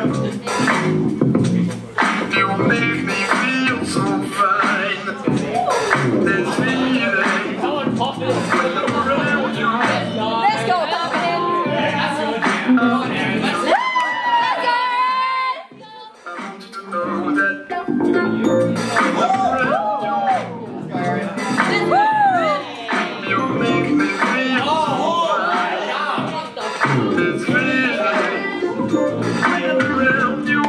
You make me feel so fine. This feeling. Let's go, confident. Let's go, Aerin. You make me feel so fine. This feeling. Around you.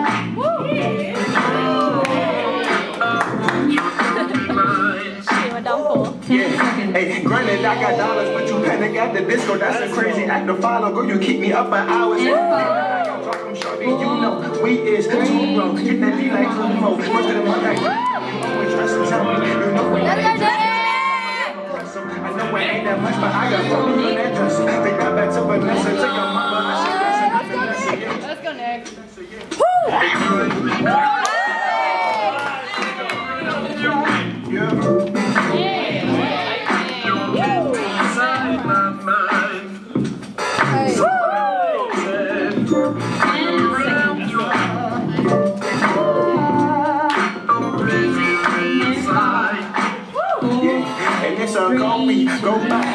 Hey, granted, I got dollars, but you panic at the disco. That's a crazy act to follow. Girl, you keep me up for hours. You know, we is too broke. Get that D like Kumo. Most of them are like, you always trust and tell me. You know we ain't that. I know it ain't that much, but I got money in that dress. They got back to Vanessa. Take your mama. Let's go next. And it's a call me, go back.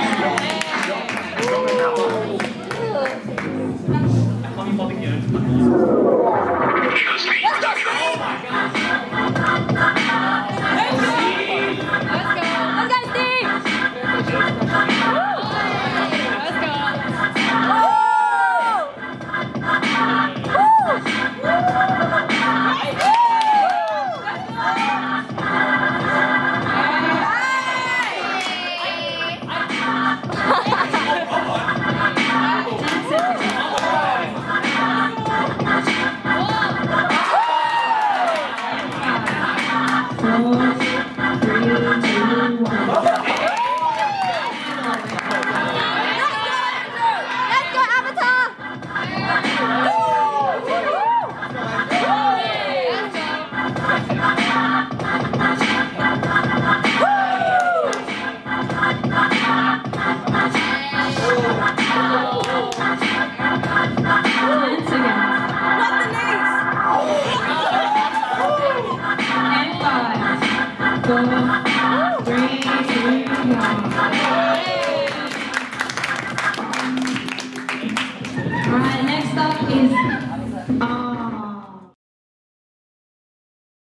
And 5, 4, 3, 2, 1.